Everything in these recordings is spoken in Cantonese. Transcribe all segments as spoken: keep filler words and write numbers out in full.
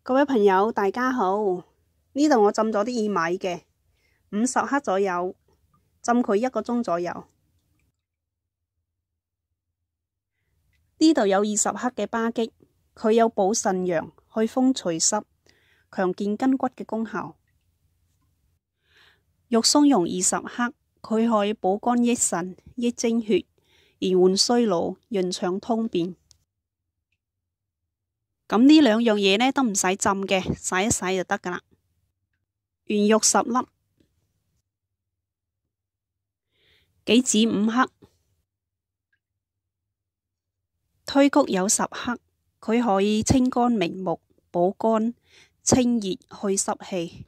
各位朋友，大家好。呢度我浸咗啲薏米嘅，五十克左右，浸佢一個鐘左右。呢度有二十克嘅巴戟，佢有補腎陽、去風除濕、強健筋骨嘅功效。肉鬆茸二十克，佢可以補肝益腎、益精血、延緩衰老、潤腸通便。咁呢兩樣嘢呢都唔使浸嘅，洗一洗就得噶啦。圓肉十粒，杞子五克，推曲有十克，佢可以清肝明目、補肝、清熱、去濕氣。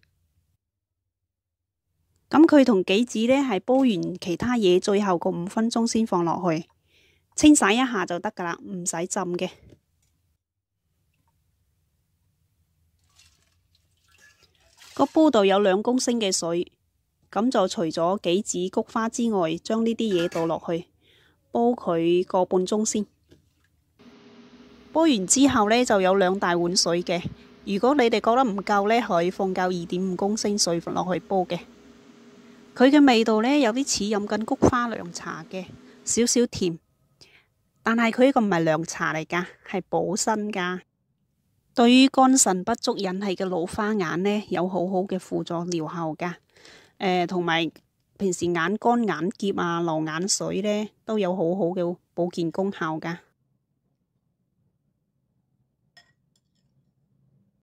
咁佢同杞子呢係煲完其他嘢，最後個五分鐘先放落去，清洗一下就得噶啦，唔使浸嘅。個煲度有兩公升嘅水，咁就除咗杞子、菊花之外，將呢啲嘢倒落去，煲佢個半鐘先。煲完之後呢，就有兩大碗水嘅。如果你哋覺得唔夠呢，可以放夠二點五公升水落去煲嘅。佢嘅味道呢，有啲似飲緊菊花涼茶嘅，少少甜。但係佢呢個唔係涼茶嚟噶，係補身噶。對於肝腎不足引起嘅老花眼呢，有好好嘅輔助療效噶。誒、呃，同埋平時眼乾眼澀啊、流眼水呢，都有好好嘅保健功效噶。